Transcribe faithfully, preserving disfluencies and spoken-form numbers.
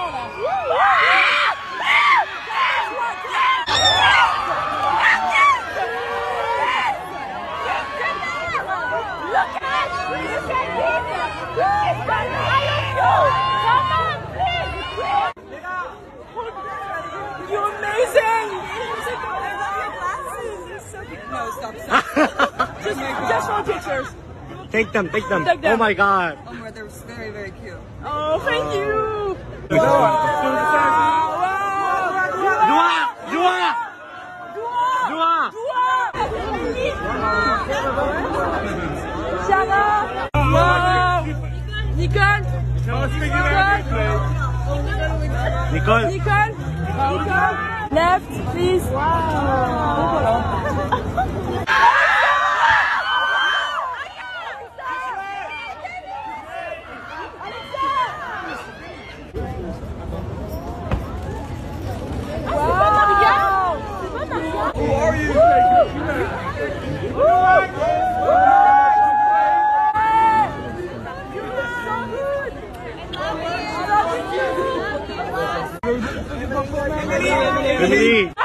You're amazing! No, stop, stop. just, just for pictures. Take them, take them. Take them. Oh my god. Oh my, they're very, very cute. Oh, thank you. Dua, dua, dua. Shana. Wow. Nicole. Nicole. Nicole. Nicole. Left, please. Wow. Who are you? Emily.